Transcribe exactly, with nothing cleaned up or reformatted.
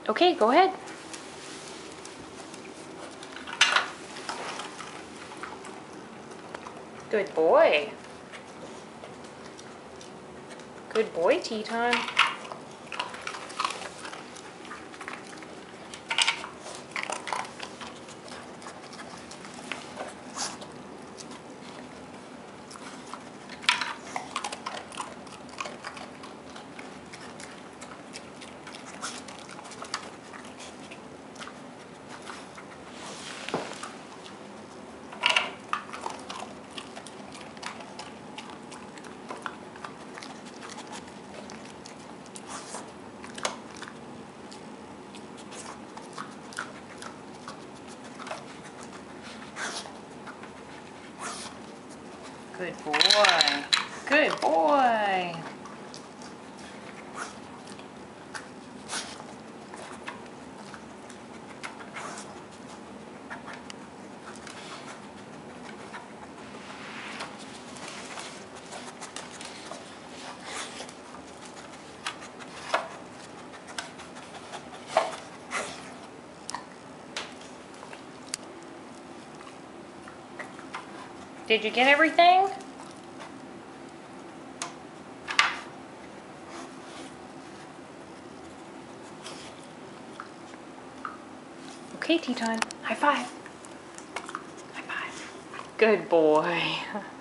Okay, go ahead. Good boy. Good boy, Teton. Good boy. Good boy. Did you get everything? Okay, Teton. High five. High five. Good boy.